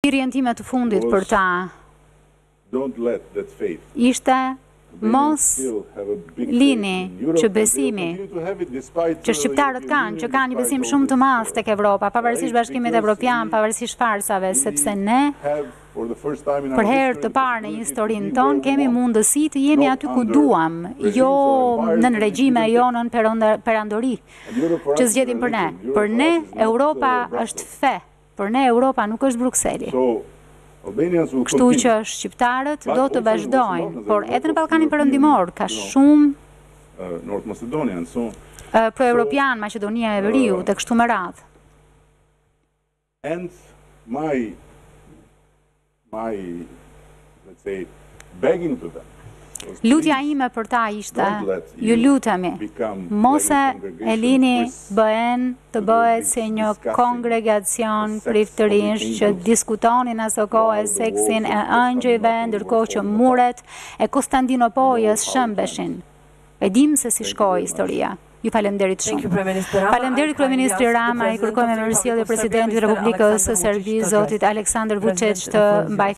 Thirrjen time të fundit për ta ishte mos lini që besimi që shqiptarët kanë, që kanë një besim shumë të madh tek Europa, pavarësisht bashkimit evropian, pavarësisht farsave, sepse ne për herë të parë në historinë tonë kemi mundësi të jemi aty ku duam, jo nën regjime, jo nën perandori, që zgjedhim për ne. Për ne Europa është fe, për ne Europa nuk është Brukseli. Kështu që shqiptarët do të vazhdojnë, por edhe në Ballkanin Perëndimor ka shumë pro-europian, Maqedonia e Veriut e kështu me radhë. And my let's say begging to them. Lutja ime për ta ishte, ju lutemi, mos e lini bëhen të bëhet si një kongregacion priftërinsh që diskutonin aso kohë seksin e ëngjëjve, ndërkohë që muret e Konstantinopolës shëmbeshin. E dim se si shkoi historia. Ju falenderit shumë. Falenderit Kryeministri Rama, i kërkojmë mirësjellje Presidentit të Republikës së Serbisë, zotit Aleksandar Vučić, të mbajë